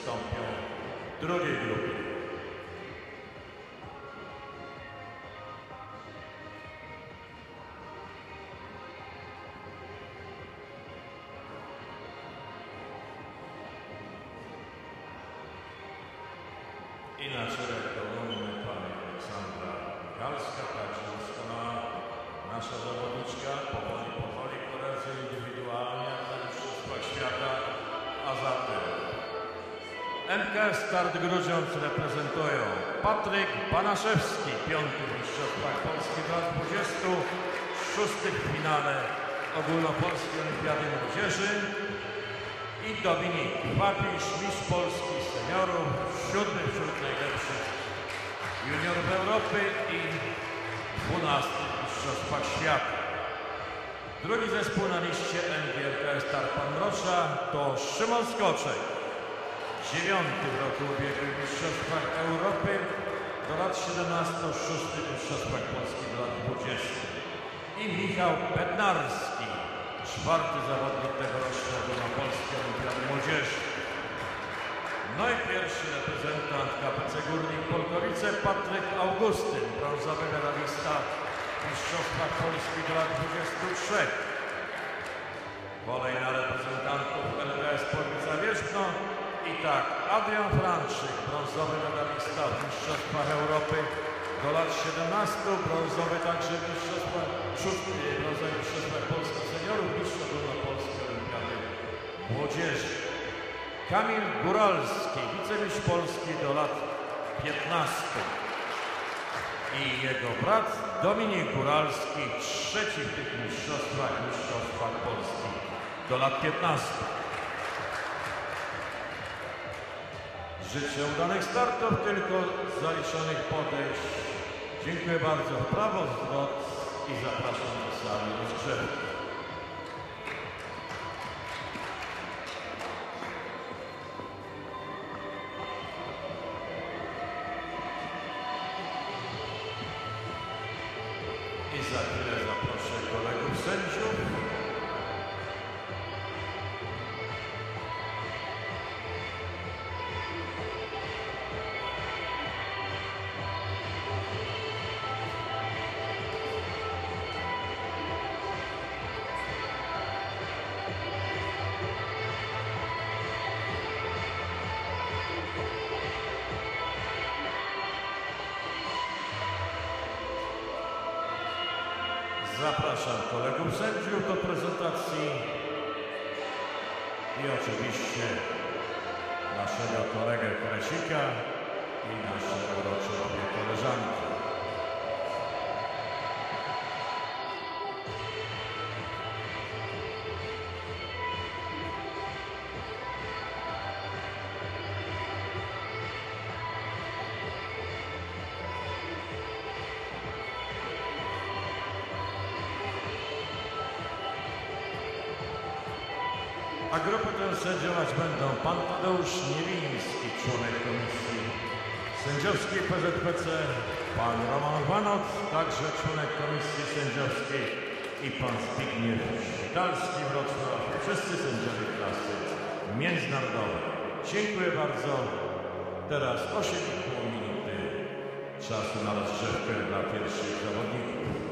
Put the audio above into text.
wystąpią w drugiej grupie. I na szereg kolumny pani Aleksandra Michalska, także doskonała nasza zawodniczka. Powoli koledzy indywidualnie na mistrzostwach świata, a zatem MKS Start Grudziądz reprezentują Patryk Banaszewski, 5. w mistrzostwach Polski do lat 26 w finale ogólnopolskiej olimpiady młodzieży i Dominik Papisz, mistrz Polski seniorów, 7. wśród najlepszych juniorów Europy i 12. w mistrzostwach świata. Drugi zespół na liście MGRKS Start Pan Mrocza to Szymon Skoczek, 9. w roku ubiegłym w mistrzostwach Europy do lat 17, 6. w mistrzostwach Polski do lat 20. I Michał Bednarski, 4. zawodnik tegorocznej ogólnopolskiej olimpiady młodzieży. No i pierwszy reprezentant KPC Górnik Polkowice Patryk Augustyn, brązowy medalista w mistrzostwach Polski do lat 23. Kolej na reprezentantów LKS Polica Wierzchno i tak Adrian Franczyk, brązowy medalista w mistrzostwach Europy do lat 17, brązowy także w mistrzostwach Polski seniorów, mistrz ogólnopolskiej olimpiady młodzieży. Kamil Góralski, wicemistrz Polski do lat 15 i jego brat Dominik Góralski, 3. w tych mistrzostwach Polski do lat 15. Życzę udanych startów, tylko zaliczonych podejść. Dziękuję bardzo. W prawo, zwrot i zapraszam do sali rozgrzewki. I za chwilę zaproszę kolegów sędziów. Zapraszam kolegów sędziów do prezentacji i oczywiście naszego kolegę Kresika i nasze urocze obie koleżanki. A grupę tę sędziować będą pan Tadeusz Niewiński, członek Komisji Sędziowskiej PZPC, pan Roman Wanot, także członek Komisji Sędziowskiej i pan Zbigniew Świtalski Wrocław, wszyscy sędziowie klasy międzynarodowej. Dziękuję bardzo. Teraz 8,5 minuty czasu na rozgrzewkę dla pierwszych zawodników.